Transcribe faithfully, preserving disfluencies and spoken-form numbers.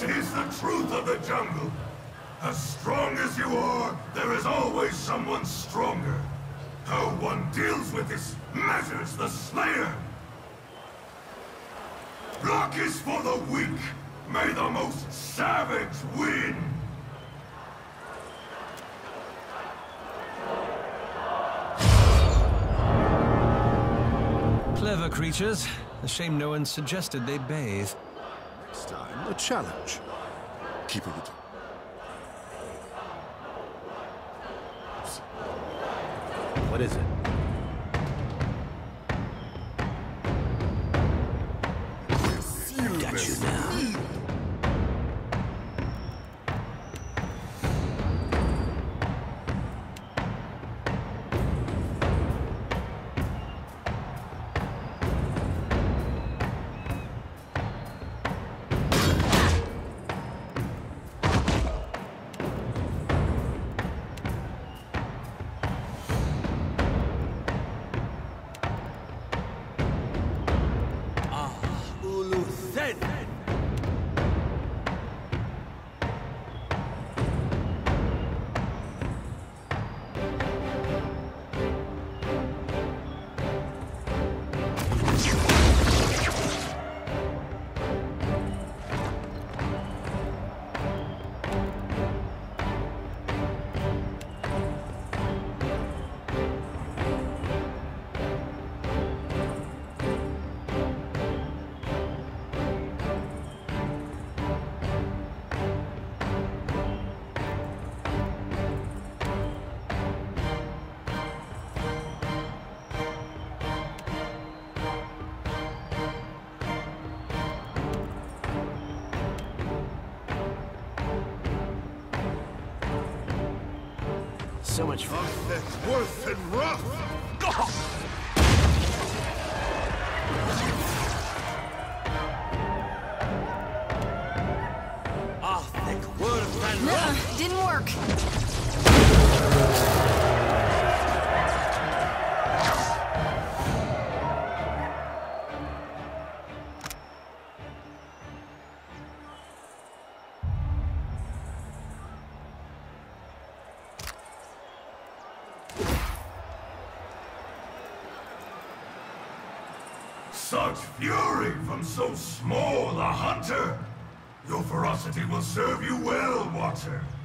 This is the truth of the jungle. As strong as you are, there is always someone stronger. How one deals with this matters the Slayer. Luck is for the weak. May the most savage win. Clever creatures. A shame no one suggested they bathe. Next time, a challenge. Keeping it. What is it? Got you now. So much fun. That's worse than rough. Ah, thick word than Nuh-uh, didn't work. Such fury from so small a hunter! Your ferocity will serve you well, Watcher.